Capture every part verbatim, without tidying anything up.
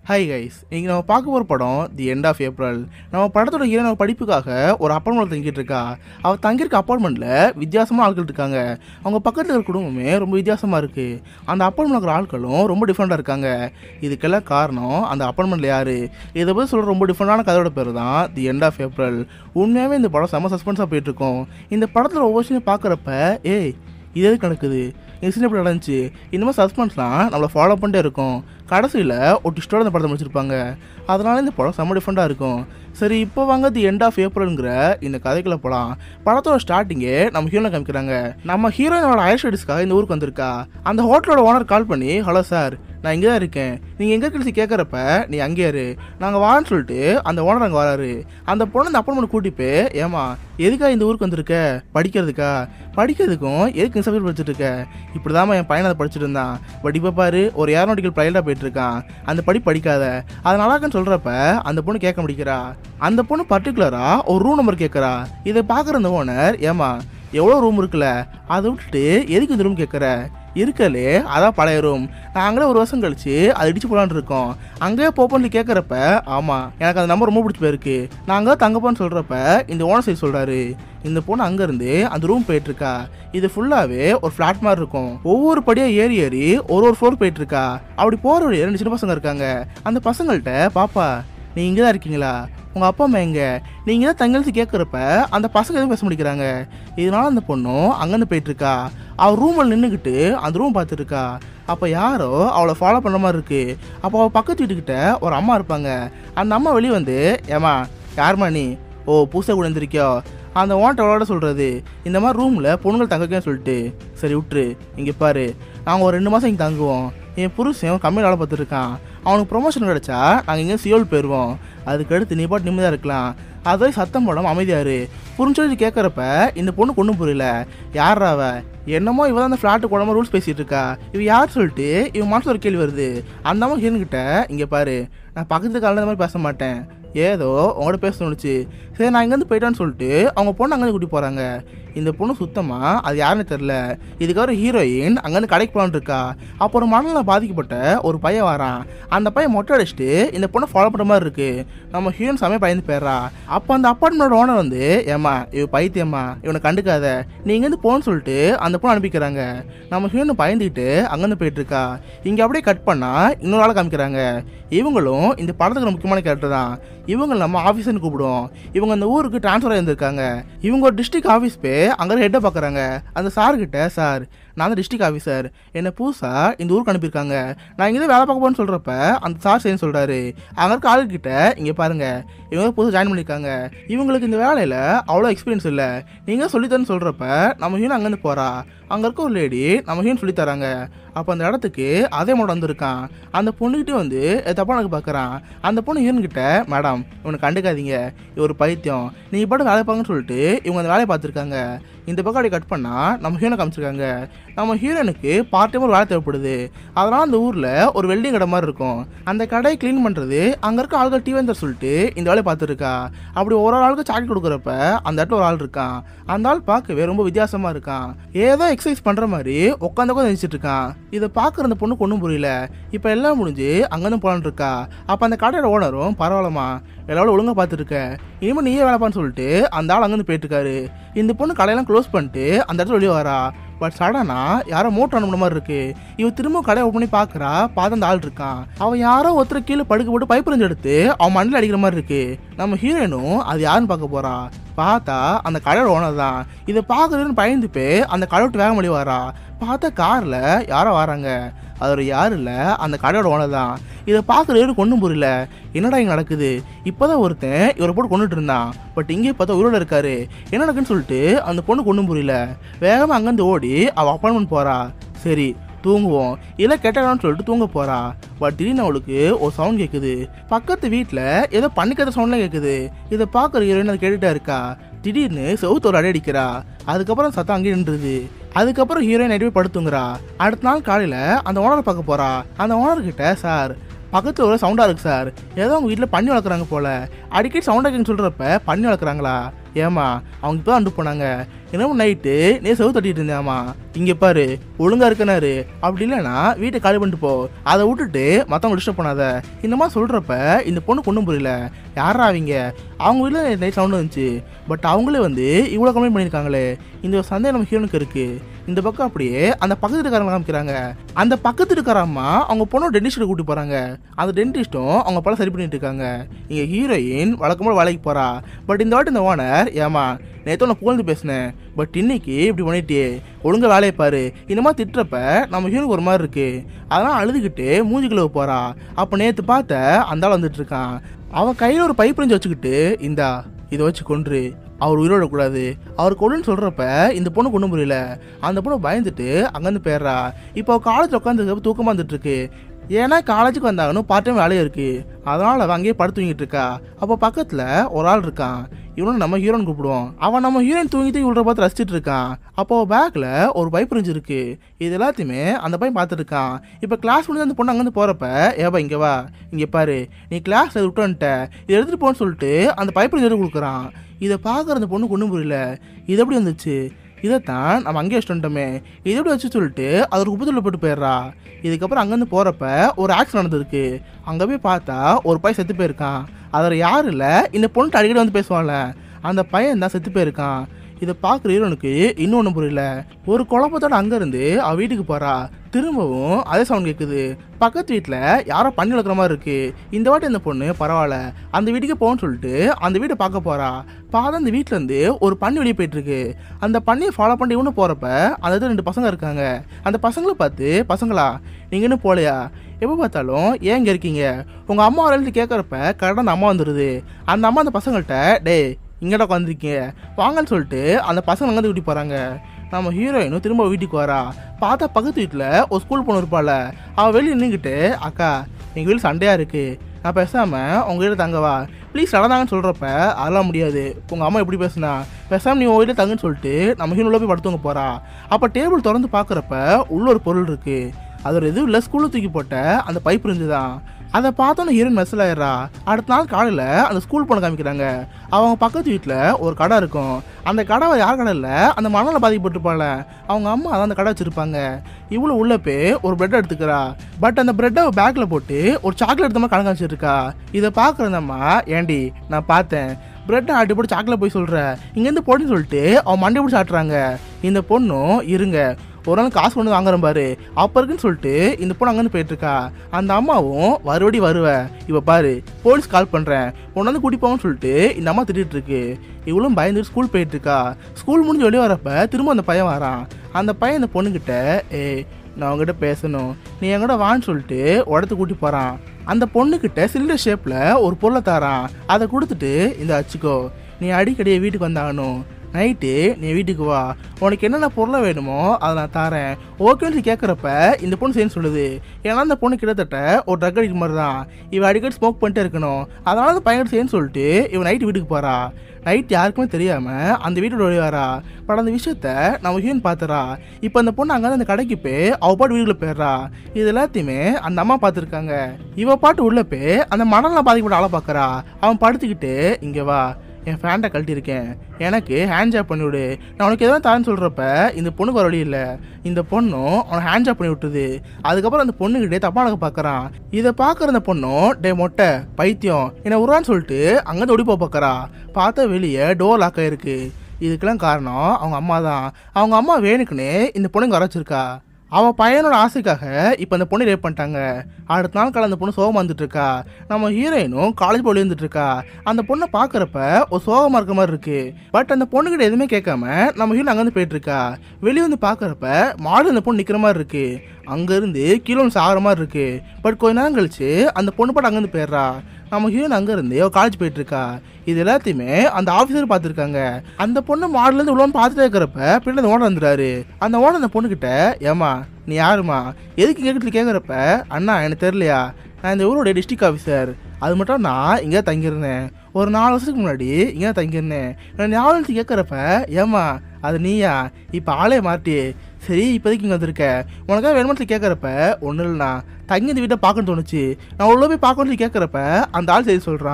Hi guys, இங்கே நம்ம பார்க்க போகிற படம் தி எண்ட் ஆஃப் ஏப்ரல். நம்ம படத்தோட ஹீரோயின் படிப்புக்காக ஒரு அப்பார்ட்மெண்ட் தங்கிட்டு இருக்கா. அவள் தங்கியிருக்க அப்பார்ட்மெண்ட்டில் வித்தியாசமான ஆட்கள் இருக்காங்க. அவங்க பக்கத்தில் இருக்கிற குடும்பமே ரொம்ப வித்தியாசமாக இருக்குது. அந்த அப்பார்ட்மெண்ட் இருக்கிற ஆட்களும் ரொம்ப டிஃப்ரெண்ட்டாக இருக்காங்க. இதுக்கெல்லாம் காரணம் அந்த அப்பார்ட்மெண்ட்டில் யார்? இதை பற்றி சொல்கிற ரொம்ப டிஃப்ரெண்டான கதையோட பேர் தான் தி எண்ட் ஆஃப் ஏப்ரல். உண்மையாகவே இந்த படம் செம்ம சஸ்பென்ஸாக போயிட்டுருக்கோம். இந்த படத்தில் ஒவ்வொரு விஷயம் பார்க்குறப்ப ஏய் இது எதுக்கு நடக்குது, இந்த சீன் எப்படி நடந்துச்சு, இந்த மாதிரி சஸ்பென்ஸ்லாம் நம்மளை ஃபாலோ பண்ணிட்டே இருக்கும். கடைசியில் ஒரு டிஸ்டோட இந்த படத்தை முடிச்சிருப்பாங்க. அதனால இந்த படம் செம்ம டிஃப்ரெண்ட்டாக இருக்கும். சரி, இப்போ வாங்க தி எண்ட் ஆஃப் ஏப்ரல்ங்கிற இந்த கதைக்குள்ள போகலாம். படத்தோட ஸ்டார்டிங்கே நம்ம ஹீரோனை காமிக்கிறாங்க. நம்ம ஹீரோயினோட ஹையர் ஸ்டடீஸ்க்காக இந்த ஊருக்கு வந்திருக்கா. அந்த ஹோட்டலோட ஓனர் கால் பண்ணி, ஹலோ சார், நான் இங்கே தான் இருக்கேன், நீங்கள் எங்கே கழிச்சு கேட்குறப்ப நீ அங்கேயே இரு, நாங்கள் வான்னு சொல்லிட்டு அந்த ஓனர் அங்கே வராரு. அந்த பொண்ணு அந்த அப்பார்ட்மெண்ட் கூட்டிப்பே, ஏமா எதுக்கா இந்த ஊருக்கு வந்திருக்க? படிக்கிறதுக்கா? படிக்கிறதுக்கும் எதுக்கு இந்த சப்ஜெக்ட் படிச்சுட்டு இருக்க? இப்படி தான் என் பையனை அதை படிச்சுட்டு இருந்தான். பட் இப்போ பாரு ஒரு ஏரோநாட்டிக்கல் பைலட்டாக போயிட்டு இருக்கான். அந்த படி படிக்காத, அது நல்லாக்குன்னு சொல்கிறப்ப அந்த பொண்ணு கேட்க முடிக்கிறா. அந்த பொண்ணு பர்டிகுலராக ஒரு ரூம் நம்பர் கேட்குறா. இதை பார்க்குற அந்த ஓனர், ஏமா எவ்வளோ ரூம் இருக்குல்ல, அதை விட்டுட்டு எதுக்கு இந்த ரூம் கேட்குற? இருக்கலே அதான் பழைய ரூம், நாங்களே ஒரு வருஷம் கழிச்சு அதை இடிச்சு போலான்னு இருக்கோம், அங்கேயே போப்போன்னு கேட்குறப்ப ஆமாம் எனக்கு அந்த நம்பர் ரொம்ப பிடிச்சி போயிருக்கு, நாங்கள் தங்கப்போன்னு சொல்கிறப்ப இந்த ஓனர் சைடு சொல்கிறாரு. இந்த பொண்ணு அங்கேருந்து அந்த ரூம் போயிட்டுருக்கா. இது ஃபுல்லாகவே ஒரு ஃப்ளாட் மாதிரி இருக்கும். ஒவ்வொரு படியாக ஏறி ஏறி ஒரு ஒரு ஃப்ளோர் போயிட்டுருக்கா. அப்படி போகிற வழியே ரெண்டு சின்ன பசங்க இருக்காங்க. அந்த பசங்கள்கிட்ட, பாப்பா நீ இங்கே தான் இருக்கீங்களா, உங்கள் அப்பா அம்மா எங்கே, நீங்கள் தான் தங்கழிச்சு கேட்குறப்ப அந்த பசங்க எதுவும் பேச முடிக்கிறாங்க. இதனால அந்த பொண்ணும் அங்கேருந்து போயிட்டுருக்கா. அவள் ரூமில் நின்றுக்கிட்டு அந்த ரூம் பார்த்துருக்கா. அப்போ யாரோ அவளை ஃபாலோ பண்ணுற மாதிரி இருக்குது. அப்போ அவள் பக்கத்து வீட்டுக்கிட்ட ஒரு அம்மா இருப்பாங்க. அந்த அம்மா வெளியே வந்து, ஏமா யாருமா நீ? ஓ புதுசாக கூட இருந்திருக்கியோ? அந்த ஓன்ட்ட அவளோட சொல்கிறது, இந்த மாதிரி ரூமில் பொண்ணுங்கள் தங்கக்கேன்னு சொல்லிட்டு. சரி விட்டுரு, இங்கே பாரு, நாங்கள் ஒரு ரெண்டு மாதம் இங்கே தங்குவோம். என் புருஷன் கம்மியாக வேலை பார்த்துருக்கான், அவனுக்கு ப்ரொமோஷன் கிடச்சா நாங்கள் இங்கே சியோல் போயிடுவோம், அதுக்கடுத்து நீ பாட்டு நிம்மதியாக இருக்கலாம். அதே சத்தம் போடாமல் அமைதியாரு புரிஞ்சு கேட்குறப்ப இந்த பொண்ணு ஒன்றும் புரியல. யாரா அவ? என்னமோ இவ தான் அந்த ஃப்ளாட்டு கூடமா ரூல்ஸ் பேசிகிட்டு இருக்கா, இவ யார் சொல்லிட்டு இவன் மனசில் ஒரு கேள்வி வருது. அந்த அம்மா ஹீரோன்கிட்ட, இங்கே பாரு, நான் பக்கத்து காலையில் இந்த மாதிரி பேச மாட்டேன், ஏதோ உங்களோட பேச தோணுச்சு, சரி நான் இங்கேருந்து போயிட்டான்னு சொல்லிட்டு அவங்க பொண்ணு அங்கேருந்து கூட்டி போகிறாங்க. இந்த பொண்ணு சுத்தமாக அது யாருன்னு தெரில. இதுக்கப்புறம் ஹீரோயின் அங்கேருந்து கடைக்கு போகலான்னு இருக்கா. அப்போ ஒரு மனநல பாதிக்கப்பட்ட ஒரு பையன் வரான். அந்த பையன் மொட்டை அடிச்சுட்டு இந்த பொண்ணை ஃபாலோ பண்ணுற மாதிரி இருக்குது. நம்ம ஹீரோயின் சமயம் பயந்து போயிடுறா. அப்போ அந்த அப்பார்ட்மெண்டோட ஓனர் வந்து, ஏம்மா இவ பைத்தியம்மா, இவனை கண்டுக்காத, நீ இங்கேருந்து போகணுன்னு சொல்லிட்டு அந்த பொண்ணு அனுப்பிக்கிறாங்க. நம்ம ஹீரோயின் பயந்துக்கிட்டு அங்கேருந்து போயிட்டுருக்கா. இங்கே அப்படியே கட் பண்ணால் இன்னொரு ஆளை காமிக்கிறாங்க. இவங்களும் இந்த படத்துக்கு முக்கியமான கேரக்டர் தான். இவங்க நம்ம ஆஃபீஸர்னு கூப்பிடுவோம். இவங்க அந்த ஊருக்கு ட்ரான்ஸ்ஃபர் ஆகியிருந்திருக்காங்க. இவங்க ஒரு டிஸ்ட்ரிக்ட் ஆஃபீஸ் போய் அங்கே ஹெட்டை பார்க்குறாங்க. அந்த சார்கிட்ட, சார் நான் தான் டிஸ்ட்ரிக்ட் ஆஃபீஸர், என்னை புதுசாக இந்த ஊருக்கு அனுப்பியிருக்காங்க, நான் இங்கே வேலை பார்க்க போன்னு சொல்கிறப்ப அந்த சார் சரின்னு சொல்கிறாரு. அங்கே இருக்க ஆளுக்கிட்ட, இங்கே பாருங்கள் இவங்க புதுசாக ஜாயின் பண்ணியிருக்காங்க, இவங்களுக்கு இந்த வேலையில் அவ்வளோ எக்ஸ்பீரியன்ஸ் இல்லை, நீங்கள் சொல்லித்தரேன்னு சொல்கிறப்ப நம்ம ஹீரோ அங்கேருந்து போகிறா. அங்கே இருக்க ஒரு லேடி நம்ம ஹீரோன் சொல்லித்தராங்க. அப்போ அந்த இடத்துக்கு அதே மாடல் வந்திருக்கான். அந்த பொண்ணுக்கிட்டே வந்து தப்பாக எனக்கு பார்க்குறான். அந்த பொண்ணு ஹீரோன்கிட்ட, மேடம் இவனை கண்டுக்காதீங்க, இவர் பைத்தியம், நீங்கள் பாட்டு வேலை பார்க்கன்னு சொல்லிட்டு இவங்க அந்த வேலையை பார்த்துருக்காங்க. இந்த பக்கம் அப்படி கட் பண்ணால் நம்ம ஹீரோனை காமிச்சிருக்காங்க. நம்ம ஹீரோனுக்கு பார்ட் டைம் ஒரு வேலை தேவைப்படுது. அதனால் அந்த ஊரில் ஒரு வெல்டிங் கடை மாதிரி இருக்கும். அந்த கடையை க்ளீன் பண்ணுறது அங்கே இருக்க ஆளுகள் டீ வந்து சொல்லிட்டு இந்த வேலையை பார்த்துருக்கா. அப்படி ஒரு ஒரு ஆளுக்கு சாக்கெட் கொடுக்குறப்ப அந்த இடத்துல ஒரு ஆள் இருக்கான். அந்த ஆள் பார்க்கவே ரொம்ப வித்தியாசமாக இருக்கான். ஏதோ எக்ஸசைஸ் பண்ணுற மாதிரி உட்காந்து உட்காந்து நினச்சிட்டு இருக்கான். இதை பார்க்குற அந்த பொண்ணுக்கு ஒன்றும் புரியல. இப்போ எல்லாம் முடிஞ்சு அங்கேருந்து போலான்னு இருக்கா. அப்போ அந்த கடையோட ஓனரும், பரவாயில்லம்மா எல்லாரும் ஒழுங்காக பார்த்துருக்க, இனிமேல் நீயே வேலைப்பான்னு சொல்லிட்டு அந்த ஆள் அங்கேருந்து போயிட்டுருக்காரு. இந்த பொண்ணு கடையெல்லாம் க்ளோஸ் பண்ணிட்டு அந்த இடத்துல வெளியே வரா. பட் சடனா யாரோ மோட்டர் அனுப்புன மாதிரி இருக்கு. இவ திரும்ப கடையை ஓப்பன் பண்ணி பார்க்குறா. பார்த்து அந்த ஆள் இருக்கான். அவன் யாரோ ஒருத்தர் கீழே படுக்க போட்டு பைப் இருந்து எடுத்து அவன் மண்ணில் அடிக்கிற மாதிரி இருக்கு. நம்ம ஹீரோயினும் அது யாருன்னு பார்க்க போறா. பார்த்தா அந்த கடையோட ஓனர் தான். இதை பார்க்குறதுன்னு பயந்து போய் அந்த கடை விட்டு வேக முடிய வரா. பார்த்தா காரில் யாரோ வராங்க. அது ஒரு யாரும் இல்லை, அந்த கடையோட ஓனர் தான். இதை பார்க்குறவருக்கு ஒன்றும் புரியல, என்னடா இங்கே நடக்குது, இப்போதான் ஒருத்தன் இவரை போட்டு கொண்டுட்டு இருந்தான், பட் இங்கே பார்த்தா உயிரோட இருக்காரு, என்ன நடக்குன்னு சொல்லிட்டு அந்த பொண்ணுக்கு ஒன்றும் புரியல. வேகமாக அங்கேருந்து ஓடி அவள் அப்பார்ட்மெண்ட் போகிறா. சரி தூங்குவோம் இல்லை கெட்டடான்னு சொல்லிட்டு தூங்க போகிறா. பட் திடீர்னு அவளுக்கு ஒரு சவுண்ட் கேட்குது. பக்கத்து வீட்டில் ஏதோ பண்ணிக்கிற சவுண்ட்லாம் கேட்குது. இதை பார்க்குற ஹீரோயின் அதை கேட்டுட்டா இருக்கா. திடீர்னு செவுத்து ஒரு அடி அடிக்கிறா. அதுக்கப்புறம் சத்தம் அங்கேயே நின்றுது. அதுக்கப்புறம் ஹீரோயின் நைட்டு போய் படுத்துங்கிறா. அடுத்த நாள் காலையில் அந்த ஓனரை பார்க்க போகிறா. அந்த ஓனர்கிட்ட, சார் பக்கத்தில் ஒரு சவுண்டாக இருக்குது சார், ஏதோ அவங்க வீட்டில் பண்ணி வளர்க்குறாங்க போல், அடிக்கடி சவுண்டாக கேட்குன்னு சொல்கிறப்ப பண்ணி வளர்க்குறாங்களா, ஏமா அவங்க இப்போ அனுப்பு போனாங்க, என்ன நைட்டு நீ செவு தட்டிட்டு இருந்தேம்மா, இங்கே பாரு ஒழுங்கா இருக்கனாரு, அப்படி இல்லைன்னா வீட்டை காலி பண்ணிட்டு போ, அதை விட்டுட்டு மற்றவங்க டிஸ்டர்ப் பண்ணாத. இந்த மாதிரி சொல்கிறப்ப இந்த பொண்ணு ஒன்றும் புரியல. யாரா அவங்க அவங்க வீட்டில் நைட் சவுண்டு வந்துச்சு, பட் அவங்களே வந்து இவ்வளோ கம்ப்ளைண்ட் பண்ணியிருக்காங்களே, இந்த ஒரு சந்தேகம் நம்ம ஹீரோனுக்கு இருக்குது. இந்த பக்கம் அப்படியே அந்த பக்கத்து இருக்காரங்க காமிக்கிறாங்க. அந்த பக்கத்து இருக்கிற அம்மா அவங்க பொண்ணு டென்டிஸ்ட்டை கூட்டி போகிறாங்க. அந்த டென்டிஸ்ட்டும் அவங்க பல சரி பண்ணிட்டு இருக்காங்க. இங்கே ஹீரோயின் வழக்கம்போது வேலைக்கு போகிறா. பட் இந்த வாட்டி இந்த ஓனர், ஏமா நேற்று நான் புகழ்ந்து பேசினேன், பட் இன்னைக்கு இப்படி பண்ணிட்டியே, ஒழுங்காக வேலையை பாரு, இந்த மாதிரி திட்டுறப்ப நம்ம ஹீரோனுக்கு ஒரு மாதிரி இருக்கு. அதெல்லாம் அழுதுகிட்டு மூஞ்சி கழுவ போகிறா. அப்போ நேற்று பார்த்த அந்த ஆள் வந்துட்டு இருக்கான். அவன் கையில் ஒரு பைப் ரிஞ்சு வச்சுக்கிட்டு, இந்தா இதை வச்சு கொன்று, அவர் உயிரோடக்கூடாது, அவர் கொள்ளுன்னு சொல்கிறப்ப இந்த பொண்ணு கொண்டு புரியல. அந்த பொண்ணு பயந்துட்டு அங்கேருந்து போயிடுறா. இப்போ காலேஜில் உட்காந்துருக்கப்ப தூக்கமாக வந்துட்டுருக்கு. ஏன்னா காலேஜுக்கு வந்தாங்கன்னு பார்ட் டைம் வேலையும் இருக்குது. அதனால் அவன் அங்கேயே படுத்து தூங்கிட்டு இருக்கா. அப்போ பக்கத்தில் ஒரு ஆள் இருக்கான். இவனும் நம்ம ஹீரோன்னு கூப்பிடுவோம். அவன் நம்ம ஹீரோயின் தூங்கிட்டு இவ்வளோ பார்த்து ரசிச்சிட்டு இருக்கான். அப்போ பேக்கில் ஒரு பைப் ரிஞ்சு இருக்கு. இது எல்லாத்தையுமே அந்த பையன் பார்த்துட்டு இருக்கான். இப்போ கிளாஸ் முடிஞ்சு அந்த பொண்ணு அங்கேருந்து போகிறப்ப, ஏப்பா இங்கே வா, இங்கே பாரு, நீ கிளாஸ் விட்டு வந்துட்ட, இதை எடுத்துகிட்டு போன்னு சொல்லிட்டு அந்த பைப் ரிஞ்சு கொடுக்குறான். இதை பார்க்குற அந்த பொண்ணு ஒன்றும் புரியல. இது எப்படி வந்துச்சு, இதைத்தான் நம்ம அங்கேயே வச்சுட்டோமே, இது எப்படி வச்சு சொல்லிட்டு அது ஒரு குப்பத்தில் போட்டு போயிடுறா. இதுக்கப்புறம் அங்கேருந்து போகிறப்ப ஒரு ஆக்சிடென்ட் நடந்திருக்கு. அங்கே போய் பார்த்தா ஒரு பையன் செத்து போயிருக்கான். அதில் யாரும் இல்லை, இந்த பொண்ணு அடிக்கடி வந்து பேசுவான்ல, அந்த பையன் தான் செத்து போயிருக்கான். இதை பார்க்குற ஹீரோனுக்கு இன்னும் ஒன்றும் புரியல. ஒரு குழப்பத்தோட அங்கேருந்து அவள் வீட்டுக்கு போகிறா. திரும்பவும் அதே சவுண்ட் கேட்குது. பக்கத்து வீட்டில் யாரோ பண்ணி வளர்க்குற மாதிரி இருக்குது. இந்த வாட்டி அந்த பொண்ணு பரவாயில்ல, அந்த வீட்டுக்கே போகணும்னு சொல்லிட்டு அந்த வீட்டை பார்க்க போகிறா. பார்த்தா அந்த வீட்டிலேருந்து ஒரு பண்ணி வெளியே போயிட்டுருக்கு. அந்த பண்ணியை ஃபாலோ பண்ணி இவனு போகிறப்ப அந்த இடத்துல ரெண்டு பசங்க இருக்காங்க. அந்த பசங்களை பார்த்து, பசங்களா நீங்கள் இன்னும் போகலையா, எப்போ பார்த்தாலும் ஏன் இங்கே இருக்கீங்க, உங்கள் அம்மா வரலன்னு கேட்குறப்ப கரெக்டாக அந்த அம்மா வந்துடுது. அந்த அம்மா அந்த பசங்கள்கிட்ட, டே இங்கேடா உட்காந்துருக்கீங்க வாங்கன்னு சொல்லிட்டு அந்த பசங்க அங்கேருந்து வீட்டுக்கு போகிறாங்க. நம்ம ஹீரோயினும் திரும்ப வீட்டுக்கு வரா. பார்த்தா பக்கத்து வீட்டில் ஒரு ஸ்கூல் பொண்ணு இருப்பாள். அவள் வெளியே நின்றுக்கிட்டு, அக்கா எங்கள் வீட்டில் சண்டையாக இருக்குது, நான் பேசாமல் உங்கள் வீட்டில் தங்கவா ப்ளீஸ் நடந்தாங்கன்னு சொல்கிறப்ப, அதெல்லாம் முடியாது, உங்கள் அம்மா எப்படி பேசுனா, பேசாமல் நீ உங்கள் வீட்டில் தங்குன்னு சொல்லிட்டு நம்ம ஹீரோவில் போய் படுத்துவங்க போகிறா. அப்போ டேபிள் திறந்து பார்க்குறப்ப உள்ள ஒரு பொருள் இருக்குது. அது ஒரு எதுவும் இல்லை, ஸ்கூலில் தூக்கி போட்ட அந்த பைப் இருந்து தான். அதை பார்த்தோன்னே ஹீரோயின் மெசல் ஆயிடுறா. அடுத்த நாள் காலையில் அந்த ஸ்கூல் பொண்ணு காமிக்கிறாங்க. அவங்க பக்கத்து வீட்டில் ஒரு கடை இருக்கும். அந்த கடை யார் கடை இல்லை, அந்த மணலில் பாதிக்கப்பட்டிருப்பாள். அவங்க அம்மா தான் அந்த கடை வச்சுருப்பாங்க. இவ்வளோ உள்ள போய் ஒரு பிரெட் எடுத்துக்கிறா. பட் அந்த பிரெட்டை பேக்கில் போட்டு ஒரு சாக்லேட் எடுத்த மாதிரி கணக்கு வச்சுருக்கா. இதை பார்க்குறதம்மா, ஏண்டி நான் பார்த்தேன், பிரெட்டை ஆட்டி போட்டு சாக்லேட் போய் சொல்கிற, இங்கேருந்து போட்டுன்னு சொல்லிட்டு அவன் மண்டை பிடிச்சி ஆட்டுறாங்க. இந்த பொண்ணும் இருங்க ஒரு நாள் காசு கொண்டு வாங்குறேன் பாரு அப்போ இருக்குன்னு சொல்லிட்டு இந்த பொண்ணு அங்கேருந்து போயிட்டுருக்கா. அந்த அம்மாவும் மறுபடி வருவேன், இப்போ பாரு போலீஸ் கால் பண்ணுறேன், உன்னை வந்து கூட்டி போங்கன்னு சொல்லிட்டு இந்த அம்மா திட்டிகிட்டு இருக்கு. இவளும் பயந்துட்டு ஸ்கூல் போயிட்டுருக்கா. ஸ்கூல் முடிஞ்சு வெளியே வரப்போ திரும்ப அந்த பையன் வரான். அந்த பையன் இந்த பொண்ணுக்கிட்ட, ஏ நான் அவங்ககிட்ட பேசணும், நீ என்கிட்ட வான்னு சொல்லிட்டு உடத்து கூட்டி போகிறான். அந்த பொண்ணுக்கிட்ட சிலிண்டர் ஷேப்பில் ஒரு பொருளை தரான். அதை கொடுத்துட்டு, இந்த அச்சுக்கோ, நீ அடிக்கடியே வீட்டுக்கு வந்தாகணும், நைட்டு நீ வீட்டுக்கு வா, உனக்கு என்னென்ன பொருளை வேணுமோ அதை நான் தரேன் ஓகேன்னு கேட்குறப்ப இந்த பொண்ணு சேர்ந்து சொல்லுது. ஏன்னா அந்த பொண்ணு கிட்டத்தட்ட ஒரு ட்ரக் அடிக்கிற மாதிரி தான், இவன் அடிக்கடி ஸ்மோக் பண்ணிட்டே இருக்கணும். அதனால அந்த பையன் சேர்ந்து சொல்லிட்டு இவன் நைட்டு வீட்டுக்கு போகிறா. நைட் யாருக்குமே தெரியாமல் அந்த வீட்டோட வெளியாரா. பட் அந்த விஷயத்த நம்ம ஹீரோயின் பார்த்துறா. இப்போ அந்த பொண்ணு அங்கே அந்த கடைக்கு போய் அவள் பாட்டு வீட்டுக்குள்ள போயிடுறா. இது எல்லாத்தையுமே அந்த அம்மா பார்த்துருக்காங்க. இவள் பாட்டு உள்ள போய் அந்த மணலாம் பாதிக்கப்பட்ட ஆளை பார்க்குறா. அவன் படுத்துக்கிட்டு, இங்கே வா, என் ஃபேண்ட்டை கழட்டியிருக்கேன், எனக்கு ஹேண்ட் ஜாப் பண்ணிவிடு, நான் உனக்கு எதாவது தான்னு சொல்கிறப்ப இந்த பொண்ணுக்கு வர வழி இல்லை. இந்த பொண்ணும் அவனை ஹேண்ட் ஜாப் பண்ணி விட்டுது. அதுக்கப்புறம் அந்த பொண்ணுக்கிட்டே தப்பானக்க பார்க்குறான். இதை பார்க்குற அந்த பொண்ணும், டே மொட்டை பைத்தியம் என்னை உருவான்னு சொல்லிட்டு அங்கேருந்து ஒடி போக பார்க்குறா. பார்த்தா வெளியே டோர் லாக் ஆகிருக்கு. இதுக்கெல்லாம் காரணம் அவங்க அம்மா தான். அவங்க அம்மா வேணுக்குன்னு இந்த பொண்ணுங்க வரைச்சிருக்கா. அவள் பையனோட ஆசைக்காக இப்போ அந்த பொண்ணு ரேப் பண்ணிட்டாங்க. அடுத்த நாள் காலை அந்த பொண்ணு சோகமாக வந்துட்டுருக்கா. நம்ம ஹீரோயினும் காலேஜ் போய் வந்துட்டுருக்கா. அந்த பொண்ணை பார்க்குறப்ப ஒரு சோகமாக இருக்க மாதிரி இருக்குது. பட் அந்த பொண்ணுக்கிட்ட எதுவுமே கேட்காம நம்ம ஹீரோயின் அங்கேருந்து போயிட்டுருக்கா. வெளியே வந்து பார்க்குறப்ப மாடு அந்த பொண்ணு நிற்கிற மாதிரி இருக்குது. அங்கேருந்து கீழே ஒன்று சாகிற மாதிரி இருக்குது. பட் கொஞ்ச நேரம் கழிச்சு அந்த பொண்ணு பாட்டு அங்கேருந்து போயிடுறா. நம்ம ஹீரோயின் அங்கேருந்து அவள் காலேஜ் போயிட்டுருக்கா. இது எல்லாத்தையுமே அந்த ஆஃபீஸர் பார்த்துருக்காங்க. அந்த பொண்ணு மாடலேருந்து உள்ளவன்னு பார்த்துட்டே இருக்கிறப்ப பின்னாடி அந்த ஓனர் வந்துடுறாரு. அந்த ஓனர் அந்த பொண்ணுக்கிட்ட, ஏமா நீ யாருமா எதுக்கு கேட்கறது கேட்குறப்ப, அண்ணா எனக்கு தெரியலையா, நான் இந்த ஊரோட டிஸ்ட்ரிக்ட் ஆஃபீஸர், அது மட்டும் நான் இங்கே தங்கியிருந்தேன், ஒரு நாலு வருஷத்துக்கு முன்னாடி இங்கே தங்கியிருந்தேன், நான் ஞாபகத்து கேட்குறப்ப, ஏமா அது நீயா, இப்போ ஆளே மாட்டி, சரி இப்போதைக்கு இங்கே வந்திருக்க, உனக்காக வேணுமனு கேட்குறப்ப, ஒன்றும் இல்லைண்ணா தங்கி இந்த வீட்டை பார்க்கணுன்னு தோணுச்சு, நான் உள்ள போய் பார்க்கணுன்னு கேட்குறப்ப அந்த ஆள் சரி சொல்கிறான்.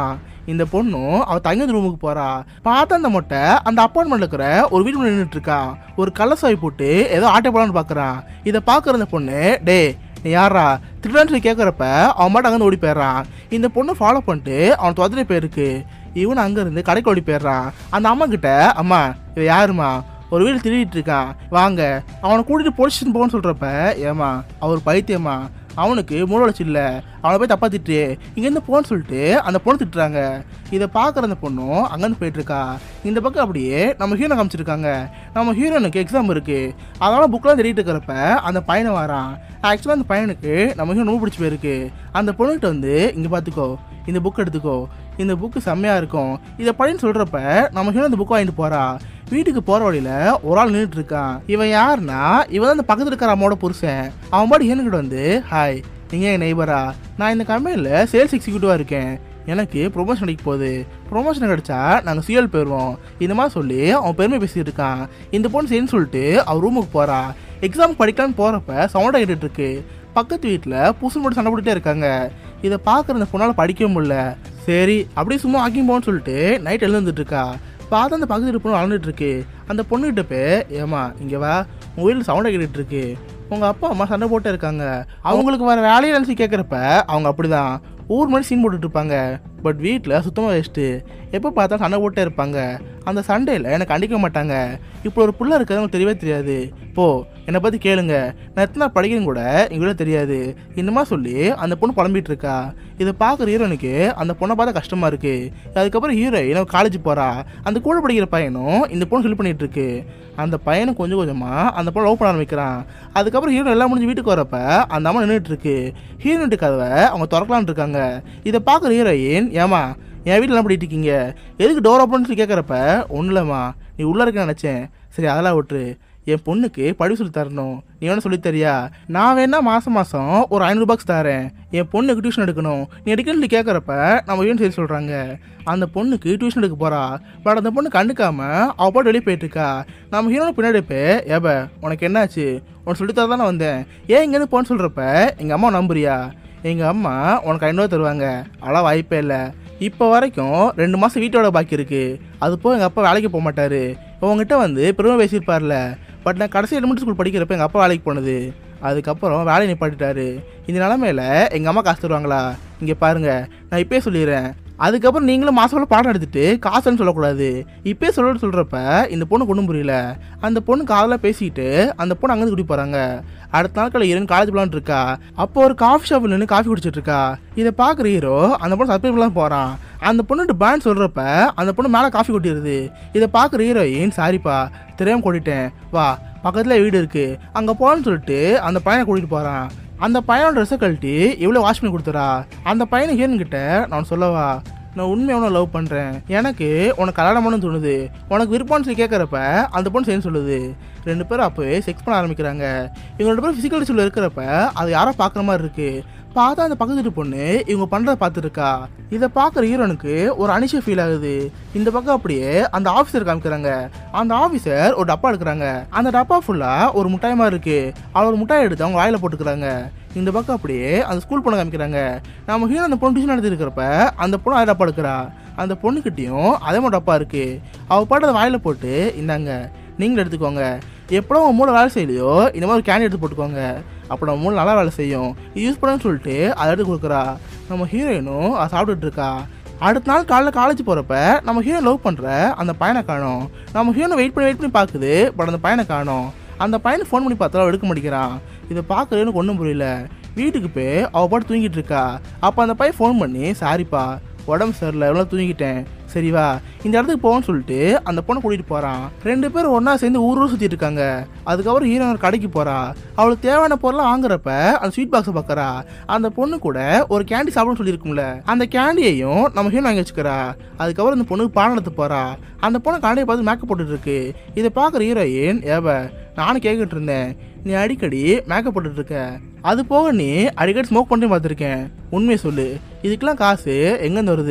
இந்த பொண்ணும் அவ தங்கி ரூமுக்கு போறா. பார்த்தா அந்த மொட்டை அந்த அப்பார்ட்மெண்ட்ல இருக்கிற ஒரு வீடு நின்றுட்டு இருக்கான். ஒரு கள்ளசாவி போட்டு ஏதோ ஆட்டை போலான்னு பாக்குறான். இதை பாக்குற அந்த பொண்ணு, டே நீ யாரா திருடான்னு சொல்லி கேட்குறப்ப அவன் மாட்ட அங்கே ஓடி போயிடுறான். இந்த பொண்ணு ஃபாலோ பண்ணிட்டு அவன் தொதிரை போயிருக்கு. இவன் அங்கேருந்து கடைக்கு ஓடி போயிடுறான். அந்த அம்மா கிட்ட, அம்மா இவ யாருமா, ஒரு வீடு திருடிட்டு இருக்கான், வாங்க அவனை கூட்டிட்டு போலீஸ் ஸ்டேஷன் போகணும்னு சொல்றப்ப, ஏமா அவர் பைத்தியமா, அவனுக்கு மூணு லட்சம் இல்லை, அவனை போய் தப்பா திட்டு இங்கேருந்து போன்னு சொல்லிட்டு அந்த பொண்ணு திட்டுறாங்க. இதை பார்க்குற அந்த பொண்ணும் அங்கேருந்து போயிட்டு இருக்கா. இந்த பக்கம் அப்படியே நம்ம ஹீரோ காமிச்சிருக்காங்க. நம்ம ஹீரோனுக்கு எக்ஸாம் இருக்கு, அதனால புக்கெலாம் தேடிட்டு இருக்கிறப்ப அந்த பையனை வரான். ஆக்சுவலாக அந்த பையனுக்கு நம்ம ஹீரோ ரொம்ப பிடிச்சி போயிருக்கு. அந்த பொண்ணுகிட்ட வந்து, இங்கே பார்த்துக்கோ இந்த புக் எடுத்துக்கோ, இந்த புக்கு செம்மையாக இருக்கும், இதை படின்னு சொல்கிறப்ப நம்ம ஹீரோ இந்த புக் வாங்கிட்டு போகிறா. வீட்டுக்கு போகிற வழியில் ஒரு ஆள் நின்றுட்டு இருக்கான். இவன் யாருன்னா, இவன் தான் அந்த பக்கத்தில் இருக்கிற அம்மாவோட புருஷன். அவன் பாடி ஹீரோக்கிட்ட வந்து, ஹாய் நீங்கள் என் நெய்பரா, நான் இந்த கம்பெனியில் சேல்ஸ் எக்ஸிக்யூட்டிவாக இருக்கேன், எனக்கு ப்ரொமோஷன் கிடைக்க போகுது, ப்ரொமோஷன் கிடைச்சா நாங்கள் சிஎல் போயிடுவோம், இந்த மாதிரி சொல்லி அவன் பெருமை பேசிட்டு இருக்கான். இந்த பொண்ணு சரின்னு சொல்லிட்டு அவன் ரூமுக்கு போகிறா. எக்ஸாம் படிக்கலான்னு போகிறப்ப சவுண்டாக கேட்டுட்டு இருக்கு. பக்கத்து வீட்டில் புதுசு மட்டும் சண்டை போட்டுட்டே இருக்காங்க. இதை பார்க்குற இந்த பொண்ணால் படிக்கவும் முடியல. சரி அப்படியே சும்மா வாக்கிங் போகணும்னு சொல்லிட்டு நைட் எழுந்துட்டு இருக்கா. பார்த்தா அந்த பக்கத்து வீட்டு பொண்ணு வளர்ந்துட்டு இருக்கு. அந்த பொண்ணுகிட்ட போய், ஏமா இங்கே வா, உங்கள் வீட்டில் சவுண்டாக கேட்டுட்டு இருக்கு, உங்கள் அப்பா அம்மா சண்டை போட்டே இருக்காங்க, அவங்களுக்கு வர வேலையை நினச்சி கேட்குறப்ப அவங்க அப்படிதான் ஊர் மாதிரி சீன் போட்டுட்டு இருப்பாங்க, பட் வீட்டில் சுத்தமாக வேஸ்ட்டு, எப்போ பார்த்தா சண்டை போட்டே இருப்பாங்க, அந்த சண்டையில் எனக்கு கண்டிக்க மாட்டாங்க, இப்போ ஒரு புள்ள இருக்கிறது உங்களுக்கு தெரியவே தெரியாது, போ என்னை பற்றி கேளுங்க, நான் எத்தனை படிக்கிறேன்னு கூட எங்களுக்கு தெரியாது, இன்னமா சொல்லி அந்த பொண்ணு புலம்பிட்டு இருக்கா. இதை பார்க்குற ஹீரோனுக்கு அந்த பொண்ணை பார்த்தா கஷ்டமாக இருக்குது. அதுக்கப்புறம் ஹீரோயின் காலேஜ் போகிறா. அந்த கூட படிக்கிற பையனும் இந்த பொண்ணு ஹெல்ப் பண்ணிகிட்டு இருக்கு. அந்த பையனும் கொஞ்சம் கொஞ்சமாக அந்த பொண்ணை லவ் பண்ண ஆரம்பிக்கிறான். அதுக்கப்புறம் ஹீரோ எல்லாம் முடிஞ்சு வீட்டுக்கு வரப்ப அந்த அம்மா நின்றுட்டு இருக்கு. ஹீரோயின்ட்டு கதவை அவங்க திறக்கலான் இருக்காங்க. இதை பார்க்குற ஹீரோயின், ஏமா என் வீட்டில் என்ன பண்ணிட்டு இருக்கீங்க, எதுக்கு டோர் ஓப்பன் சொல்லி கேட்குறப்ப, ஒன்றும் இல்லைம்மா நீ உள்ளே இருக்க நினச்சேன், சரி அதெல்லாம் விட்டுரு, என் பொண்ணுக்கு படிப்பு சொல்லி தரணும், நீ வேணா சொல்லி தரியா, நான் வேணா மாதம் மாதம் ஒரு ஐநூறு பாக்ஸ் தரேன், என் பொண்ணுக்கு டியூஷன் எடுக்கணும், நீ எடுக்கணும்னு கேட்குறப்ப நம்ம வீண் சரி சொல்கிறாங்க. அந்த பொண்ணுக்கு டியூஷன் எடுக்க போகிறா. பட் அந்த பொண்ணு கண்டுக்காம அவள் பாட்டு வெளியே போயிட்டுருக்கா. நம்ம ஹீரோனு பின்னாடி போய், ஏப உனக்கு என்னாச்சு, உனக்கு சொல்லித்தர தானே வந்தேன், ஏன் இங்கேருந்து போன்னு சொல்கிறப்ப, எங்கள் அம்மா நம்புறியா, எங்கள் அம்மா உனக்கு ஐநூறுவா தருவாங்க, அதெல்லாம் வாய்ப்பே இல்லை, இப்போ வரைக்கும் ரெண்டு மாதம் வீட்டோட பாக்கி இருக்குது, அது போய் எங்கள் அப்பா வேலைக்கு போக மாட்டார், உங்ககிட்ட வந்து பெருமை பேசியிருப்பார்ல, பட் நான் கடைசி எலிமெண்ட்ரி ஸ்கூல் படிக்கிறப்ப எங்கள் அப்பா வேலைக்கு போனது, அதுக்கப்புறம் வேலையை நிப்பாட்டிட்டாரு, இந்த நிலமையில எங்கள் அம்மா காசு தருவாங்களா, இங்கே பாருங்கள் நான் இப்போயே சொல்லிடுறேன், அதுக்கப்புறம் நீங்களும் மாதம் பாடம் எடுத்துட்டு காசுன்னு சொல்லக்கூடாது, இப்போயே சொல்ல சொல்கிறப்ப இந்த பொண்ணு ஒன்றும் புரியல. அந்த பொண்ணு காதெல்லாம் பேசிக்கிட்டு அந்த பொண்ணு அங்கேருந்து கூட்டி போகிறாங்க. அடுத்த நாட்கள் ஹீரோயின் காலேஜ் போலான்னு இருக்கா. அப்போ ஒரு காஃபி ஷாப்பில் நின்று காஃபி குடிச்சிட்டு இருக்கா. இதை பார்க்குற ஹீரோ அந்த பொண்ணு சர்ப்ரைஸ் பண்ணலாம் போகிறான். அந்த பொண்ணுட்டு பேண்ட் சொல்கிறப்ப அந்த பொண்ணு மேலே காஃபி கொட்டிடுது. இதை பார்க்குற ஹீரோயின், சாரிப்பா தெரியாமல் கொட்டிட்டேன், வா பக்கத்தில் வீடு இருக்குது அங்கே போகலான்னு சொல்லிட்டு அந்த பையனை கூட்டிகிட்டு போகிறான். அந்த பையனோட ட்ரெஸ்ஸை கழட்டி இவ்வளோ வாஷ் பண்ணி கொடுத்துறா. அந்த பையனை ஹீரோயின் கிட்ட, நான் சொல்லவா நான் உண்மையை ஒன்று லவ் பண்ணுறேன், எனக்கு உனக்கு கல்யாணம் பண்ணு தோணுது, உனக்கு விருப்பம்னு சொல்லி கேட்குறப்ப அந்த பொண்ணு சேர்ந்து சொல்லுது. ரெண்டு பேரும் அப்போவே செக்ஸ் பண்ண ஆரம்பிக்கிறாங்க. இவங்க ரெண்டு பேரும் ஃபிசிக்கல் சொல்ல இருக்கிறப்ப அது யாரோ பார்க்குற மாதிரி இருக்குது. பார்த்தா அந்த பக்கத்து வீட்டு பொண்ணு இவங்க பண்ணுறத பார்த்துருக்கா. இதை பார்க்குற ஹீரோனுக்கு ஒரு அனிஷா ஃபீல் ஆகுது. இந்த பக்கம் அப்படியே அந்த ஆஃபீஸர் காமிக்கிறாங்க. அந்த ஆஃபீஸர் ஒரு டப்பா எடுக்கிறாங்க. அந்த டப்பா ஃபுல்லாக ஒரு முட்டாய் மாதிரி இருக்குது. அவர் ஒரு முட்டாய் எடுத்து அவங்க வாயில் போட்டுக்கிறாங்க. இந்த பக்கம் அப்படியே அந்த ஸ்கூல் பொண்ணை காமிக்கிறாங்க. நம்ம ஹீரோ அந்த பொண்ணு டியூஷன் எடுத்து இருக்கிறப்ப அந்த பொண்ணு அதை டப்பா எடுக்கிறா. அந்த பொண்ணுக்கிட்டையும் அதே மாதிரி டப்பா இருக்குது. அவள் பாட்டு அதை வாயில் போட்டு, இந்தாங்க நீங்களும் எடுத்துக்கோங்க, எப்போ உங்கள் மூளை வேலை செய்யலையோ இந்த மாதிரி ஒரு கேண்டி எடுத்து போட்டுக்கோங்க, அப்போ நம்ம மூளை நல்லா வேலை செய்யும், யூஸ் பண்ணுன்னு சொல்லிட்டு அதை எடுத்து கொடுக்குறா. நம்ம ஹீரோயினும் அதை சாப்பிட்டுட்டு இருக்கா. அடுத்த நாள் காலைல காலேஜ் போகிறப்ப நம்ம ஹீரோ லவ் பண்ணுற அந்த பையனை காணோம். நம்ம ஹீரோனை வெயிட் பண்ணி வெயிட் பண்ணி பார்க்குது, பட் அந்த பையனை காணோம். அந்த பையனை ஃபோன் பண்ணி பார்த்தாலும் எடுக்க மாட்டேங்கிறான். இதை பார்க்குறேன்னு ஒன்றும் புரியல. வீட்டுக்கு போய் அவள் பாட்டு தூங்கிட்டு இருக்கா. அப்போ அந்த பையன் ஃபோன் பண்ணி, சாரிப்பா உடம்பு சரியில்லை எவ்வளோ தூங்கிட்டேன், சரிவா இந்த இடத்துக்கு போவோன்னு சொல்லிட்டு அந்த பொண்ணை கூட்டிகிட்டு போகிறான். ரெண்டு பேரும் ஒன்றா சேர்ந்து ஊர் ஊர் சுற்றிட்டு இருக்காங்க. அதுக்கப்புறம் ஹீரோ கடைக்கு போகிறா. அவளுக்கு தேவையான பொருளாக வாங்குறப்ப அந்த ஸ்வீட் பாக்ஸை பார்க்குறா. அந்த பொண்ணு கூட ஒரு கேண்டி சாப்பிடணும்னு சொல்லியிருக்கும்ல, அந்த கேண்டியையும் நம்ம ஹீரோ வாங்கி வச்சுக்கிறா. அதுக்கப்புறம் அந்த பொண்ணுக்கு பாடம் எடுத்து போகிறா. அந்த பொண்ணு கடையை பார்த்து மேக்கப் போட்டுட்டு இருக்கு. இதை பார்க்குற ஹீரோயின், ஏவ நானும் கேட்டுட்டு இருந்தேன், நீ அடிக்கடி மேக்கப் போட்டுட்டு இருக்க, அது போக நீ அடிக்கடி ஸ்மோக் பண்ணி பார்த்துருக்கேன், உண்மையை சொல்லு, இதுக்கெல்லாம் காசு எங்கேருந்து வருது,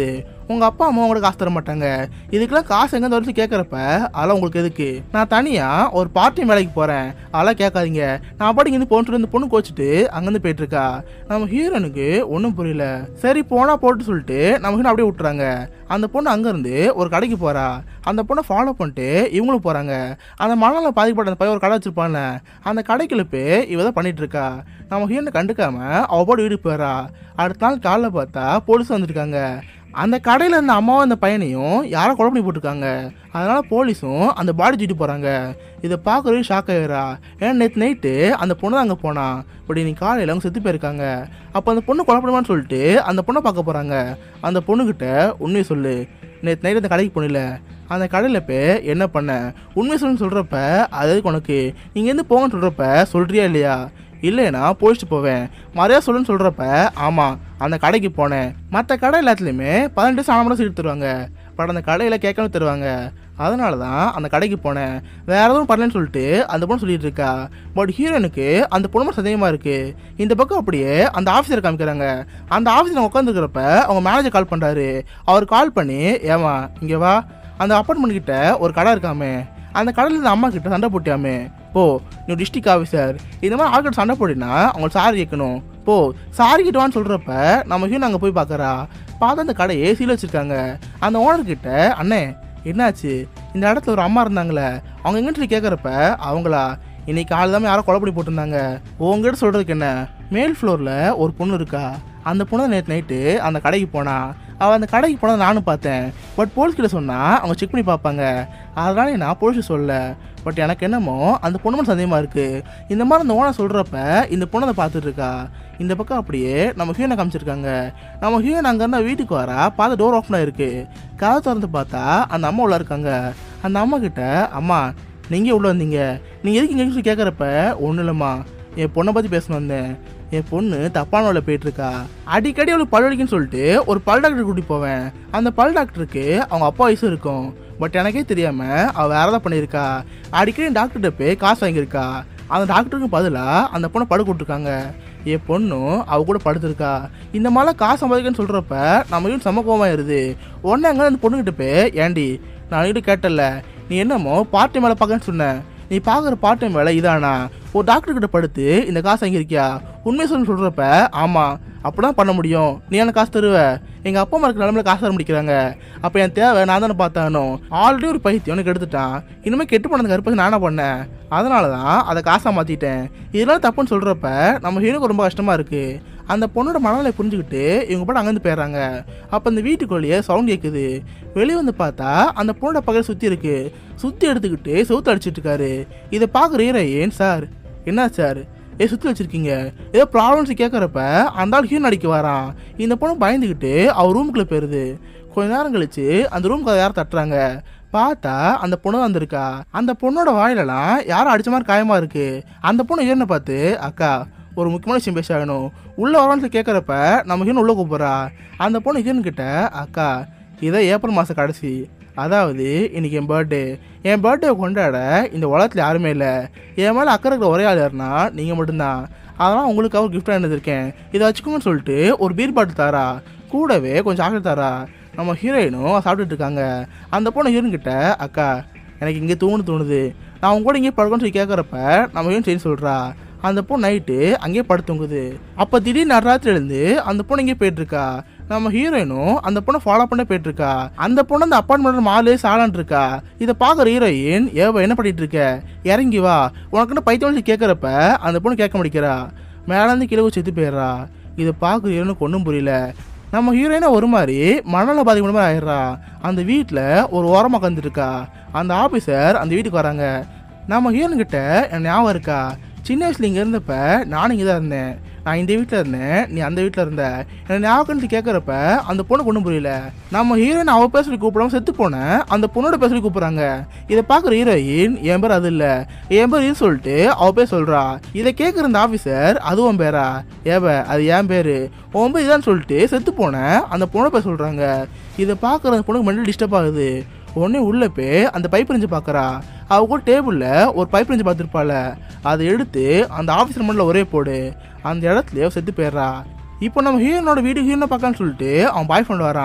உங்கள் அப்பா அம்மா உங்களுக்கு காசு தர மாட்டாங்க, இதுக்கெல்லாம் காசு எங்கே வரைக்கும் கேட்குறப்ப அதெல்லாம் உங்களுக்கு எதுக்கு, நான் தனியாக ஒரு பார்ட் டைம் வேலைக்கு போகிறேன், அதெல்லாம் கேட்காதீங்க, நான் பாட்டுக்கு இருந்து போன்னு சொல்லி இந்த பொண்ணு கோச்சிட்டு அங்கேருந்து போயிட்டு இருக்கா. நம்ம ஹீரோனுக்கு ஒன்றும் புரியல. சரி போனா போட்டு சொல்லிட்டு நம்ம ஹீரோ அப்படியே விட்டுறாங்க. அந்த பொண்ணு அங்கேருந்து ஒரு கடைக்கு போகிறா. அந்த பொண்ணை ஃபாலோ பண்ணிட்டு இவங்களும் போகிறாங்க. அந்த மணலில் பாதிக்கப்பட்ட அந்த பையன் ஒரு கடை வச்சிருப்பான்ல, அந்த கடைக்குள்ள போய் இவ தான் பண்ணிட்டு இருக்கா. நம்ம ஹீரோனை கண்டுக்காம அவ போட்டு வீட்டுக்கு போயிடறா. அடுத்த நாள் காலைல பார்த்தா போலீஸ் வந்துருக்காங்க. அந்த கடையில் இருந்த அம்மாவும் அந்த பையனையும் யாரோ கொலை பண்ணி போட்டிருக்காங்க. அதனால போலீஸும் அந்த பாடி தூக்கிட்டு போகிறாங்க. இதை பார்க்குறதுக்கு ஷாக் ஆகிறா. ஏன்னா நேற்று நைட்டு அந்த பொண்ணு தான் அங்கே போனா, பட் இன்னைக்கு காலையில் அவங்க செத்து போயிருக்காங்க. அப்போ அந்த பொண்ணு கொலை பண்ணுவான்னு சொல்லிட்டு அந்த பொண்ணை பார்க்க போகிறாங்க. அந்த பொண்ணுக்கிட்ட உண்மையை சொல்லு, நேற்று நைட்டு அந்த கடைக்கு போனில, அந்த கடையில் போய் என்ன பண்ண, உண்மையை சொல்லுன்னு சொல்கிறப்ப அது உனக்கு இங்கேருந்து போங்கன்னு சொல்கிறப்ப சொல்கிறியா இல்லையா, இல்லைன்னா போயிட்டு போவேன், மறையா சொல்லுன்னு சொல்கிறப்ப ஆமாம் அந்த கடைக்கு போனேன். மற்ற கடை எல்லாத்துலேயுமே பதினெட்டு வருஷம் ஆன மட்டும் சீட்டு தருவாங்க, பட் அந்த கடையில் கேட்காம தருவாங்க. அதனால தான் அந்த கடைக்கு போனேன், வேற எதுவும் பண்ணலன்னு சொல்லிட்டு அந்த பொண்ணு சொல்லிட்டு இருக்கா. பட் ஹீரோனுக்கு அந்த பொண்ணு சந்தேகமாக இருக்குது. இந்த பக்கம் அப்படியே அந்த ஆஃபீஸரை காமிக்கிறாங்க. அந்த ஆஃபீஸில் உட்காந்துருக்கிறப்ப அவங்க மேனேஜர் கால் பண்ணுறாரு. அவர் கால் பண்ணி, ஏமா இங்கே வா, அந்த அப்பார்ட்மெண்ட் கிட்ட ஒரு கடை இருக்காமே, அந்த கடையில் இருந்த அம்மா கிட்ட சண்டை போட்டியாமே, போ நீ டிஸ்ட்ரிக்ட் ஆஃபீஸர், இந்த மாதிரி ஆட்கள் சண்டை போட்டினா அவங்களுக்கு சாரி கேட்கணும், போ சாரி கிட்டவான்னு சொல்கிறப்ப நம்ம ஹீரோ அங்கே போய் பார்க்குறா. பார்த்தா அந்த கடை ஏசியில் வச்சுருக்காங்க. அந்த ஓனர்கிட்ட, அண்ணே என்னாச்சு, இந்த இடத்துல ஒரு அம்மா இருந்தாங்களே அவங்க எங்கன்னு சொல்லி கேட்குறப்ப அவங்களா, இன்னைக்கு ஆள் தான் யாரோ கொலை பண்ணி போட்டிருந்தாங்க, உங்ககிட்ட சொல்கிறதுக்கு என்ன, மேல் ஃப்ளோரில் ஒரு பொண்ணு இருக்கா, அந்த பொண்ணு நேற்று நைட்டு அந்த கடைக்கு போனா, அவள் அந்த கடைக்கு போனதை நானும் பார்த்தேன், பட் போலீஸ்கிட்ட சொன்னால் அவங்க செக் பண்ணி பார்ப்பாங்க, அதனால நான் போலீஸ் சொல்லல, பட் எனக்கு என்னமோ அந்த பொண்ணு மட்டும் சந்தேகமாக இருக்குது. இந்த மாதிரி அந்த ஓனர் சொல்கிறப்ப இந்த பொண்ணை அதை பார்த்துட்டு இருக்கா. இந்த பக்கம் அப்படியே நம்ம ஹீரோனை காமிச்சிருக்காங்க. நம்ம ஹீரோன் அங்கேருந்து வீட்டுக்கு வரா, பார்த்து டோர் ஓப்பனாக இருக்குது. கதை திறந்து பார்த்தா அந்த அம்மா உள்ள இருக்காங்க. அந்த அம்மா கிட்ட, அம்மா நீங்கள் உள்ளே வந்தீங்க, நீங்கள் எதுக்கு இங்கே சொல்லி கேட்குறப்ப, ஒன்றும் இல்லைம்மா என் பொண்ணை பற்றி பேசணும் வந்தேன், என் பொண்ணு தப்பான வேலை போயிட்டுருக்கா, அடிக்கடி அவளுக்கு பல் வலிக்குன்னு சொல்லிட்டு ஒரு பல் டாக்டர் கூட்டிகிட்டு போவேன். அந்த பல் டாக்டருக்கு அவங்க அப்பா வயசு இருக்கும், பட் எனக்கே தெரியாமல் அவள் வேறு தான் பண்ணியிருக்கா, அடிக்கடி டாக்டர்கிட்ட போய் காசு வாங்கியிருக்கா. அந்த டாக்டருக்கு பதிலாக அந்த பொண்ணை படுக்க விட்டுருக்காங்க. என் பொண்ணும் அவ கூட படுத்துருக்கா. இந்த மாதிரிலாம் காசு சம்பாதிக்கன்னு சொல்கிறப்ப நம்ம வீட்டு சமக்கமாயிருது. உடனே அங்கே அந்த பொண்ணுக்கிட்ட போய், ஏண்டி நான் வீட்டு கேட்டல, நீ என்னமோ பார்ட் டைம் வேலை பார்க்கன்னு சொன்னேன், நீ பார்க்குற பார்ட் டைம் வேலை இதானா, ஒரு டாக்டர்கிட்ட படுத்து இந்த காசு வாங்கியிருக்கியா, உண்மையை சொல்லி சொல்கிறப்ப ஆமாம் அப்படிதான் பண்ண முடியும், நீ எனக்கு காசு தருவ, எங்கள் அப்பா அம்மா இருக்கிற நிலமையில காசு தர முடிக்கிறாங்க, அப்போ என் தேவை நான் தானே பார்த்தானோ, ஆல்ரெடி ஒரு பைத்தியம் எனக்கு எடுத்துட்டான், இனிமேல் கெட்டு போனது கருப்பை நானே பண்ணேன், அதனால தான் அதை காசாக மாற்றிட்டேன், இதெல்லாம் தப்புன்னு சொல்கிறப்ப நம்ம ஹீரோக்கு ரொம்ப கஷ்டமாக இருக்குது. அந்த பொண்ணோட மனநிலை புரிஞ்சுக்கிட்டு இவங்க பாட்டு அங்கேருந்து போயிடுறாங்க. அப்போ அந்த வீட்டுக்குள்ளேயே சவுண்ட் கேட்குது. வெளியே வந்து பார்த்தா அந்த பொண்ணோட பக்கம் சுற்றி இருக்கு, சுற்றி எடுத்துக்கிட்டு செவுத்து அடிச்சிட்டு இருக்காரு. இதை பார்க்குற ஹீரோயின், சார் என்ன சார் ஏ சுற்றி வச்சிருக்கீங்க, ஏதோ ப்ராப்ளம்ஸ் கேட்குறப்ப அந்த ஆள் ஹீரோ அடிக்க வரான். இந்த பொண்ணு பயந்துக்கிட்டு அவர் ரூமுக்குள்ளே போயிருது. கொஞ்ச நேரம் கழிச்சு அந்த ரூமுக்கு யாரும் தட்டுறாங்க. பார்த்தா அந்த பொண்ணு வந்திருக்கா. அந்த பொண்ணோட வாயிலெல்லாம் யாரும் அடித்த மாதிரி காயமாக இருக்கு. அந்த பொண்ணு ஹீரோனை பார்த்து, அக்கா ஒரு முக்கியமான விஷயம் பேச ஆகணும், உள்ளே வரான்னு கேட்குறப்ப நம்ம ஹீரோ உள்ளே கூப்பிட்றா. அந்த பொண்ணு ஹீரோன் கிட்ட, அக்கா இதை ஏப்ரல் மாதம் கடைசி, அதாவது இன்னைக்கு என் பர்த்டே, என் பர்த்டே கொண்டாட இந்த உலகத்தில் யாருமே இல்லை, என் மேலே அக்கறை இருக்கிற ஒரே ஆள் யாருன்னா நீங்கள் மட்டும்தான், அதெல்லாம் உங்களுக்கு ஒரு கிஃப்டாக இருந்திருக்கேன், இதை வச்சுக்கோங்கன்னு சொல்லிட்டு ஒரு பீர் பாட்டில் தாரா, கூடவே கொஞ்சம் சாக்லேட் தாரா. நம்ம ஹீரோயினும் சாப்பிட்டுட்டு இருக்காங்க. அந்த பொண்ணு ஹீரோன் கிட்ட, அக்கா எனக்கு இங்கே தூணு தோணுது, நான் உங்க கூட இங்கே படுக்கணும்னு சொல்லி கேட்குறப்ப நம்ம ஹீரோன் சரி சொல்கிறா. அந்த பொண்ணு நைட்டு அங்கேயே படுத்துங்குது. அப்போ திடீர்னு நடுராத்திரி எழுந்து அந்த பொண்ணு இங்கே போயிட்டுருக்கா. நம்ம ஹீரோயினும் அந்த பொண்ணை ஃபாலோ பண்ண போயிட்டுருக்கா. அந்த பொண்ணு அந்த அப்பார்ட்மெண்ட் மாலே சாலான் இருக்கா. இதை பார்க்குற ஹீரோயின், ஏவ என்ன பண்ணிட்டு இருக்க, இறங்கி வா, உனக்குன்னு பைத்தியம் கேட்குறப்ப அந்த பொண்ணு கேட்க முடிக்கிறா. மேலேருந்து கீழே செத்து போயிடுறா. இதை பார்க்குற ஹீரோனுக்கு ஒன்றும் புரியல. நம்ம ஹீரோயினை ஒரு மாதிரி மணல பாதிக்கிற மாதிரி ஆயிடுறா. அந்த வீட்டில் ஒரு ஓரமாக உட்காந்துருக்கா. அந்த ஆஃபீஸர் அந்த வீட்டுக்கு வராங்க. நம்ம ஹீரோன்கிட்ட என் ஞாபகம் இருக்கா, சின்ன வயசுல இங்கே இருந்தப்ப நானும் இங்கே தான் இருந்தேன், நான் இந்த வீட்டில் இருந்தேன், நீ அந்த வீட்டில் இருந்த, எனக்கு ஞாபகம்னு கேட்குறப்ப அந்த பொண்ணு ஒன்றும் புரியல. நம்ம ஹீரோயின் அவள் பேர் சொல்லி கூப்பிடாம செத்து போனேன் அந்த பொண்ணோட பேர் சொல்லி கூப்பிட்றாங்க. இதை பார்க்குற ஹீரோயின், என் பேர் அது இல்லை, என் பேர் இது சொல்லிட்டு அவள் பேர் சொல்கிறா. இதை கேட்குற இந்த ஆஃபீஸர், அதுவும் பேரா, ஏவ அது என் பேர், உன் பேர் இதான்னு சொல்லிட்டு செத்து போனேன் அந்த பொண்ணை பேர் சொல்கிறாங்க. இதை பார்க்குற அந்த பொண்ணுக்கு மெண்டல் டிஸ்டர்ப் ஆகுது. உடனே உள்ளே போய் அந்த பைப் ரெஞ்சு பார்க்குறா. அவ கூட டேபிளில் ஒரு பைப் ரெஞ்சு பார்த்துருப்பாள். அதை எடுத்து அந்த ஆஃபீஸர் மண்ணில் ஒரே போடு. அந்த இடத்துல செத்து போயிடுறா. இப்போ நம்ம ஹீரோனோட வீடு ஹீரோனை பார்க்கலான்னு சொல்லிட்டு அவன் பாய் ஃப்ரெண்ட் வரான்.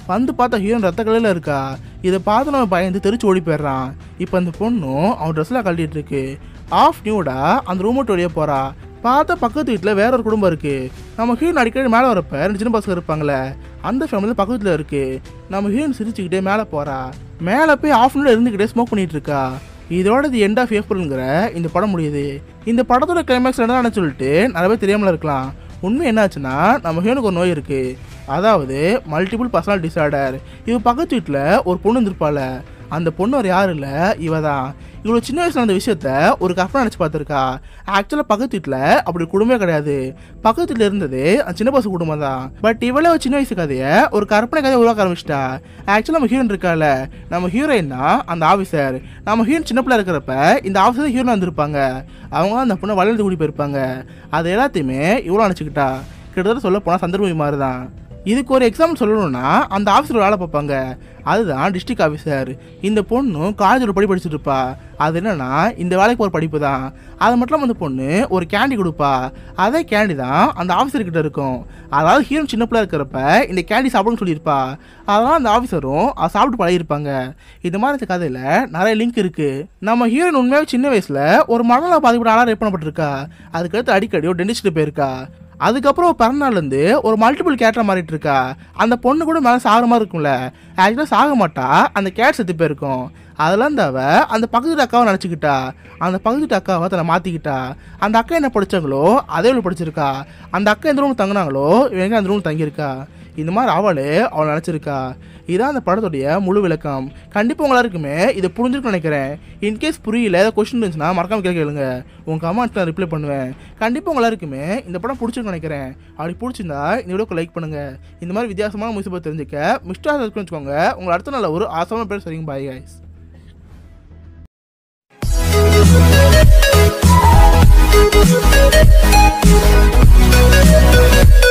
வந்து பார்த்தா ஹீரோயின் ரத்த கலையில் இருக்கா. இதை பார்த்து நம்ம பயந்து தெரிச்சு ஓடி போயிடுறான். இப்போ அந்த பொண்ணும் அவன் ட்ரெஸ்லாம் கழட்டிட்டு இருக்கு. ஆஃப் நியூடா அந்த ரூம் விட்டு வெளியே போறா. பார்த்தா பக்கத்து வீட்டில் வேற ஒரு குடும்பம் இருக்கு. நம்ம ஹீரோயின் அடிக்கடி மேலே வரப்ப ரெண்டு சின்ன பசங்க இருப்பாங்களே, அந்த ஃபேமிலி பக்கத்தில் இருக்கு. நம்ம ஹீரோயின் சிரிச்சுக்கிட்டே மேலே போறா. மேலே போய் ஆஃப் நியூட இருந்துக்கிட்டே ஸ்மோக் பண்ணிட்டு இருக்கா. இதோட தி எண்ட் ஆஃப் ஏப்ரல்ங்கிற இந்த படம் முடியுது. இந்த படத்தோட கிளைமேக்ஸ் என்ன சொல்லிட்டு நிறைய பேர் தெரியாமல் இருக்கலாம். உண்மை என்னாச்சுன்னா, நம்ம ஹீரோனுக்கு ஒரு நோய் இருக்கு. அதாவது மல்டிபிள் பர்சனாலிட்டி டிசார்டர். இவ பக்கத்து வீட்டில் ஒரு பொண்ணு இருந்திருப்பாள். அந்த பொண்ணு ஒரு யாரும் இல்லை, இவ தான். இவ்வளோ சின்ன வயசுல அந்த விஷயத்த ஒரு கற்பனை நினச்சி பார்த்துருக்கா. ஆக்சுவலாக பக்கத்து வீட்டில் அப்படி குடும்பமே கிடையாது. பக்கத்து வீட்டில் இருந்தது அந்த சின்ன பசு குடும்பம் தான். பட் இவளே ஒரு சின்ன வயசு கதையை ஒரு கற்பனை கதையை உருவாக்க ஆரம்பிச்சிட்டா. ஆக்சுவலாக நம்ம ஹீரோயின் இருக்கால, நம்ம ஹீரோயின் தான் அந்த ஆஃபீஸர். நம்ம ஹீரோயின் சின்ன பிள்ளை இருக்கிறப்ப இந்த ஆஃபீஸர் ஹீரோயின் வந்திருப்பாங்க. அவங்க அந்த பொண்ணை வளர்ந்து கூடி போயிருப்பாங்க. அது எல்லாத்தையுமே இவ்வளோ நினச்சிக்கிட்டா. கிட்டத்தட்ட சொல்ல போனால் சந்தர்ப்பம் மாதிரி தான். இதுக்கு ஒரு எக்ஸாம்பிள் சொல்லணும்னா, அந்த ஆஃபீஸர் வேலை பார்ப்பாங்க, அதுதான் டிஸ்ட்ரிக்ட் ஆஃபீஸர். இந்த பொண்ணும் காலேஜில் படி படிச்சுட்டு இருப்பா. அது என்னன்னா இந்த வேலைக்கு ஒரு படிப்பு தான். அது மட்டும் இல்லாமல் அந்த பொண்ணு ஒரு கேண்டி கொடுப்பா. அதே கேண்டி தான் அந்த ஆஃபீஸர்கிட்ட இருக்கும். அதாவது ஹீரோயின் சின்ன பிள்ளை இருக்கிறப்ப இந்த கேண்டி சாப்பிடுன்னு சொல்லியிருப்பா. அதனால் அந்த ஆஃபீஸரும் அதை சாப்பிட்டு பழகிருப்பாங்க. இது மாதிரி இந்த கதையில் நிறைய லிங்க் இருக்குது. நம்ம ஹீரோயின் உண்மையாக சின்ன வயசில் ஒரு மனநல பாதிப்பட ஆளாக ரேப் பண்ணப்பட்டிருக்கா. அதுக்கடுத்து அடிக்கடி ஒரு டென்டிஸ்ட்டு போயிருக்கா. அதுக்கப்புறம் பிறநாள்லேருந்து ஒரு மல்டிபிள் கேரக்டர் மாறிட்டு இருக்கா. அந்த பொண்ணு கூட மேலே சாகிற மாதிரி இருக்கும்ல, ஆக்சுவலாக சாக மாட்டா, அந்த கேட் செத்து போயிருக்கும். அதெல்லாம் இந்த அவ அந்த பக்கத்து அக்காவை நினச்சிக்கிட்டா. அந்த பக்கத்து அக்காவை தன்னை மாற்றிக்கிட்டா. அந்த அக்கா என்ன படித்தாங்களோ அதே இவ்வளோ படிச்சிருக்கா. அந்த அக்கா எந்த ரூம் தங்கினாங்களோ இவங்க அந்த ரூம் தங்கியிருக்கா. இந்த மாதிரி அவளே அவளை நினச்சிருக்கா. இதான் அந்த படத்துடைய முழு விளக்கம். கண்டிப்பாக உங்க எல்லாருக்குமே இதை புரிஞ்சுருக்குன்னு நினைக்கிறேன். இன்கேஸ் புரியல, ஏதாவது கொஸ்டின் இருந்துச்சுன்னா மறக்காம கேட்க கேளுங்க. உங்கள் கமெண்ட்ஸ் நான் ரிப்ளை பண்ணுவேன். கண்டிப்பாக உங்க எல்லாருக்குமே இந்த படம் பிடிச்சிருக்குன்னு நினைக்கிறேன். அப்படி பிடிச்சிருந்தா இந்த வீடியோக்கு லைக் பண்ணுங்கள். இந்த மாதிரி வித்தியாசமான மூவிஸ் பற்றி தெரிஞ்சுக்க மிஸ்டர் சப்ஸ்கிரைப் வச்சுக்கோங்க. உங்களை அடுத்த நல்ல ஒரு ஆசமான பேர் சரிங்க. Bye guys.